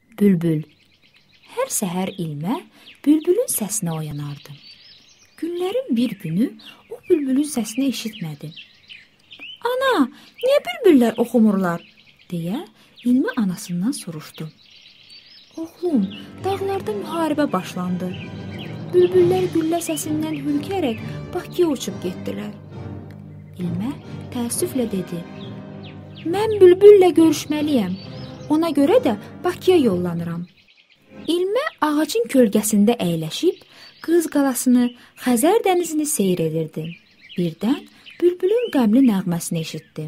Bülbül. Hər səhər ilmə bülbülün səsinə oyanardı. Günlərin bir günü o bülbülün səsini eşitmədi. Ana, niyə bülbüllər oxumurlar? Deyə ilmə anasından soruşdu. Oğlum, dağlarda müharibə başlandı. Bülbüllər güllə səsindən hürkərək Bakıya uçub getdilər. İlmə təəssüflə dedi. Mən bülbüllə görüşməliyəm. Ona görə də Bakıya yollanıram. İlmə ağacın kölgəsində əyləşib Qız qalasını, Xəzər dənizini seyr edirdi. Birdən bülbülün qəmli nəğməsini eşitdi.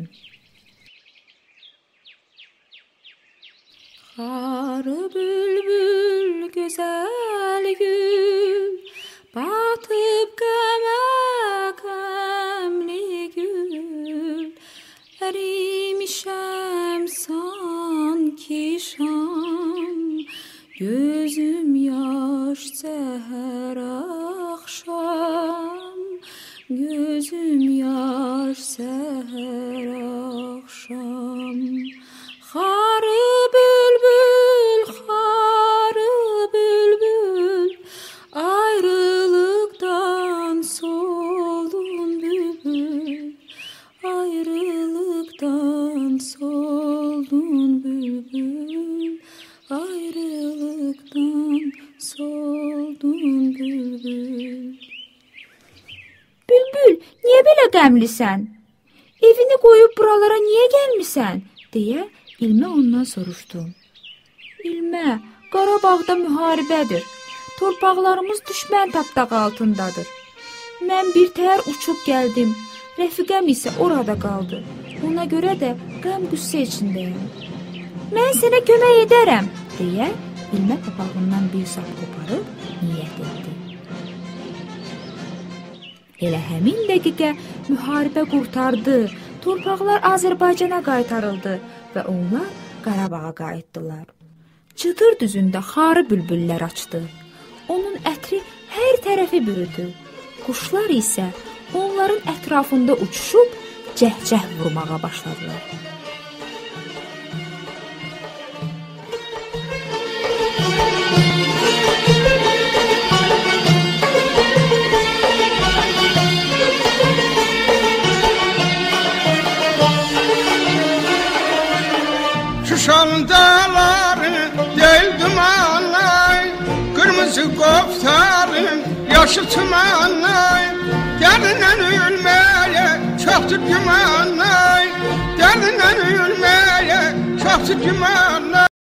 Xarı bülbül, gözəl gül, batıb qəmə qəmli gül, ərimişəm sanki şam, gözüm yaş səhər axşam, gözüm yaş səhər axşam. Xarı bülbül, ayrılıqdan soldun bülbül, ayrılıqdan soldun bülbül, ayrılıqdan soldun bülbül. Bülbül, niyə belə qəmlisən? Evini qoyub buralara niyə gəlmisən? Deyə İlmə ondan soruşdu. İlmə, Qarabağda müharibədir. Torpaqlarımız düşmən tapdağı altındadır. Mən bir təhər uçub gəldim. Rəfiqəm isə orada qaldı. Ona görə də qəm-qüssə içindəyəm. Mən sənə kömək edərəm, deyə İlmə papağından bir sap qoparıb niyyət etdi. Elə həmin dəqiqə müharibə qurtardı, torpaqlar Azərbaycana qaytarıldı və onlar Qarabağa qayıtdılar. Çıdır düzündə xarı bülbüllər açdı. Onun ətri hər tərəfi bürüdü. Quşlar isə onların ətrafında uçuşub cəhcəh vurmağa başladılar. Şuşan dağları değil dumanay, kırmızı koftarım yaşı tumanay, derdinden ölmeye çoktur gümanay, derdinden ölmeye çoktur gümanay.